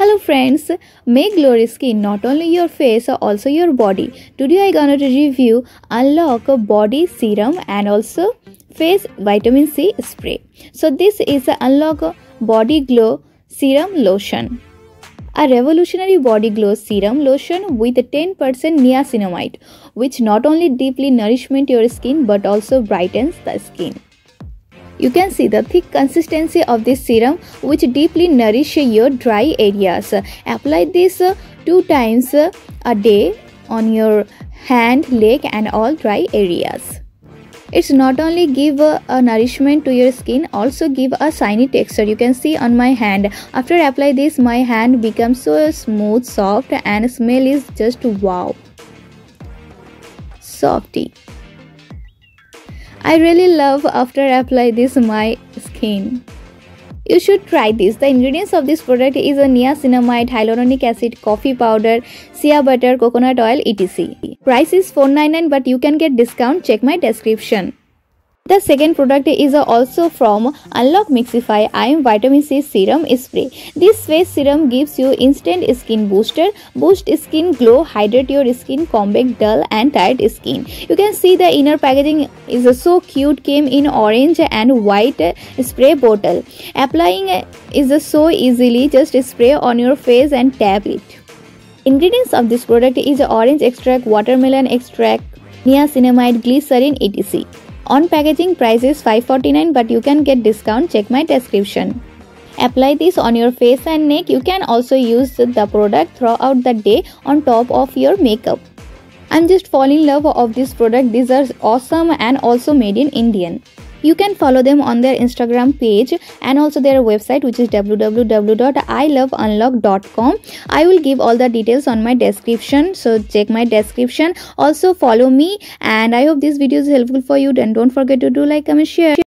Hello friends, make glowy skin not only your face also your body. Today I gonna to review Unlock Body Serum and also Face Vitamin C Spray. So this is a Unlock Body Glow Serum Lotion. A revolutionary body glow serum lotion with 10% niacinamide, which not only deeply nourishment your skin but also brightens the skin. You can see the thick consistency of this serum which deeply nourish your dry areas. Apply this 2 times a day on your hand, leg and all dry areas. It's not only give a nourishment to your skin, also give a shiny texture. You can see on my hand. After apply this, my hand becomes so smooth, soft and smell is just wow. Softy. I really love after apply this my skin. You should try this. The ingredients of this product is a niacinamide, hyaluronic acid, coffee powder, shea butter, coconut oil, etc. Price is $4.99 but you can get discount. Check my description. The second product is also from Unlock Mixify IM Vitamin C Serum Spray. This face serum gives you instant skin booster, boost skin glow, hydrate your skin, combat dull and tired skin. You can see the inner packaging is so cute, came in orange and white spray bottle. Applying is so easily, just spray on your face and tap it. Ingredients of this product is orange extract, watermelon extract, niacinamide, glycerin, etc. On packaging price is $5.49 but you can get discount. Check my description. Apply this on your face and neck. You can also use the product throughout the day on top of your makeup. I'm just falling in love of this product. These are awesome and also made in Indian. You can follow them on their Instagram page and also their website which is www.iloveunlock.com. I will give all the details on my description, so check my description. Also follow me and I hope this video is helpful for you. Then don't forget to do like, comment, share.